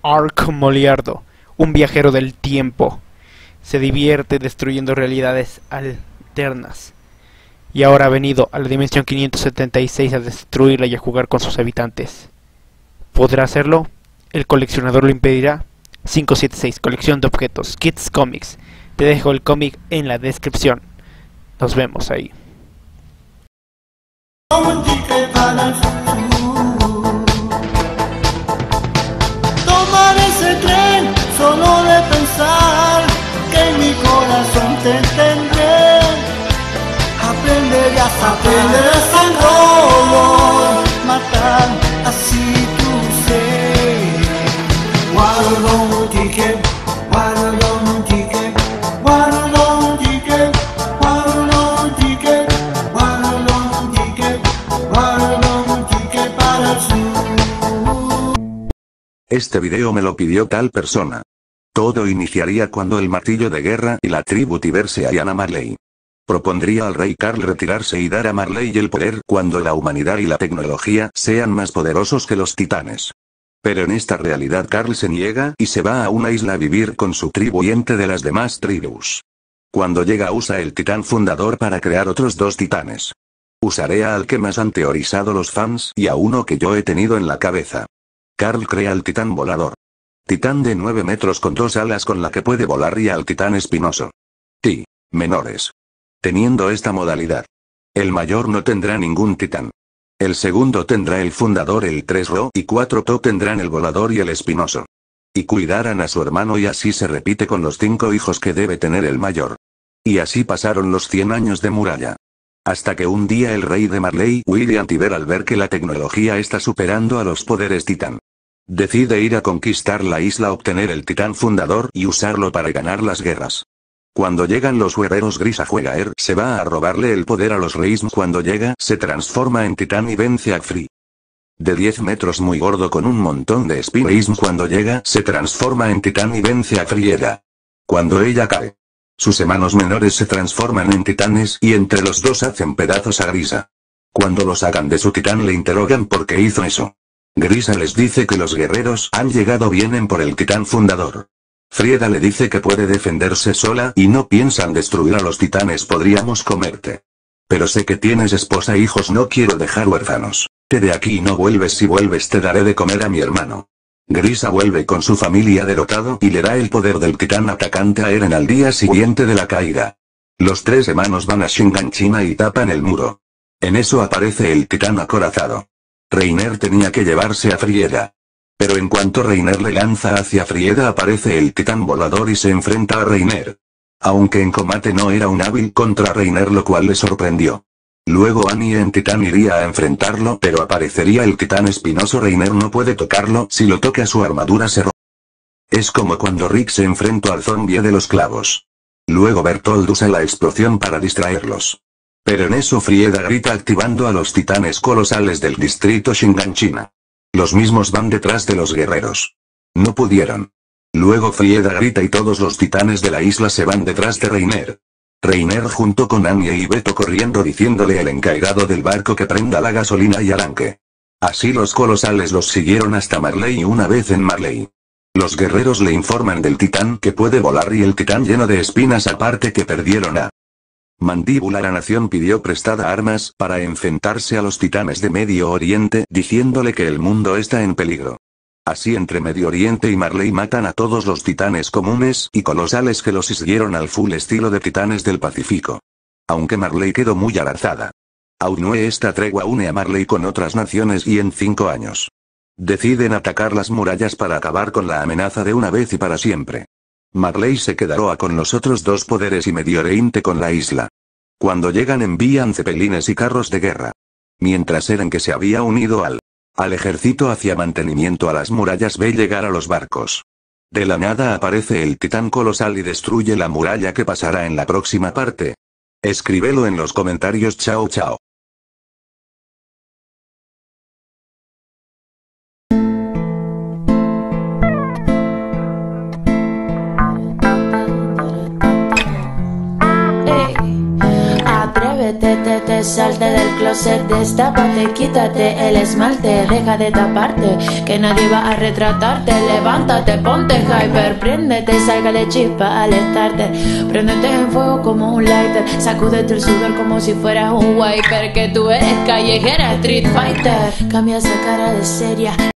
Ark Moliardo, un viajero del tiempo. Se divierte destruyendo realidades alternas. Y ahora ha venido a la dimensión 576 a destruirla y a jugar con sus habitantes. ¿Podrá hacerlo? ¿El coleccionador lo impedirá? 576, colección de objetos, Kids Comics. Te dejo el cómic en la descripción. Nos vemos ahí. Tomar ese tren solo de pensar que en mi corazón te tendré. Aprenderé a saber el robo, matar así tu ser. Guardo un ticket, guardo un ticket, guardo un ticket, guardo un ticket, guardo un ticket, guardo un ticket para el sur. Este video me lo pidió tal persona. Todo iniciaría cuando el martillo de guerra y la tribu Tiber se hallan a Marley. Propondría al rey Carl retirarse y dar a Marley el poder cuando la humanidad y la tecnología sean más poderosos que los titanes. Pero en esta realidad Carl se niega y se va a una isla a vivir con su tribu y ente de las demás tribus. Cuando llega usa el titán fundador para crear otros dos titanes. Usaré al que más han teorizado los fans y a uno que yo he tenido en la cabeza. Carl crea al titán volador. Titán de 9 metros con 2 alas con la que puede volar y al titán espinoso. Ti. Menores. Teniendo esta modalidad. El mayor no tendrá ningún titán. El segundo tendrá el fundador, el 3 Ro y 4 To tendrán el volador y el espinoso. Y cuidarán a su hermano y así se repite con los 5 hijos que debe tener el mayor. Y así pasaron los 100 años de muralla. Hasta que un día el rey de Marley, William Tiber, al ver que la tecnología está superando a los poderes titán, decide ir a conquistar la isla, obtener el titán fundador y usarlo para ganar las guerras. Cuando llegan los guerreros gris a Juegaer, se va a robarle el poder a los Reism. Cuando llega, se transforma en titán y vence a Free. De 10 metros muy gordo con un montón de espinism. Cuando llega, se transforma en titán y vence a Frieda. Cuando ella cae, sus hermanos menores se transforman en titanes y entre los dos hacen pedazos a Grisa. Cuando lo sacan de su titán le interrogan por qué hizo eso. Grisa les dice que los guerreros han llegado, vienen por el titán fundador. Frieda le dice que puede defenderse sola y no piensan destruir a los titanes. Podríamos comerte. Pero sé que tienes esposa e hijos, no quiero dejar huérfanos. Te de aquí y no vuelves, si vuelves te daré de comer a mi hermano. Grisa vuelve con su familia derrotado y le da el poder del titán atacante a Eren al día siguiente de la caída. Los 3 hermanos van a Shinganshina y tapan el muro. En eso aparece el titán acorazado. Reiner tenía que llevarse a Frieda. Pero en cuanto Reiner le lanza hacia Frieda, aparece el titán volador y se enfrenta a Reiner. Aunque en combate no era un hábil contra Reiner, lo cual le sorprendió. Luego Annie en titán iría a enfrentarlo, pero aparecería el titán espinoso. Reiner no puede tocarlo, si lo toca su armadura se rompe. Es como cuando Rick se enfrentó al zombie de los clavos. Luego Bertold usa la explosión para distraerlos. Pero en eso Frieda grita activando a los titanes colosales del distrito Shinganshina. Los mismos van detrás de los guerreros. No pudieron. Luego Frieda grita y todos los titanes de la isla se van detrás de Reiner. Reiner junto con Anya y Beto corriendo diciéndole al encargado del barco que prenda la gasolina y arranque. Así los colosales los siguieron hasta Marley y una vez en Marley, los guerreros le informan del titán que puede volar y el titán lleno de espinas, aparte que perdieron a Mandíbula. La nación pidió prestada armas para enfrentarse a los titanes de Medio Oriente, diciéndole que el mundo está en peligro. Así entre Medio Oriente y Marley matan a todos los titanes comunes y colosales que los siguieron al full estilo de titanes del Pacífico. Aunque Marley quedó muy avanzada. Aunque esta tregua une a Marley con otras naciones y en 5 años deciden atacar las murallas para acabar con la amenaza de una vez y para siempre. Marley se quedará con los otros 2 poderes y Medio Oriente con la isla. Cuando llegan envían cepelines y carros de guerra. Mientras Eren, que se había unido al ejército hacia mantenimiento a las murallas, ve llegar a los barcos. De la nada aparece el titán colosal y destruye la muralla, que pasará en la próxima parte. Escríbelo en los comentarios. Chao chao. Salte del closet, destápate, quítate el esmalte, deja de taparte, que nadie va a retratarte. Levántate, ponte hyper, préndete, salga de chispa al estarte. Préndete en fuego como un lighter, sacúdete el sudor como si fueras un wiper. Que tú eres callejera, street fighter. Cambia esa cara de seria,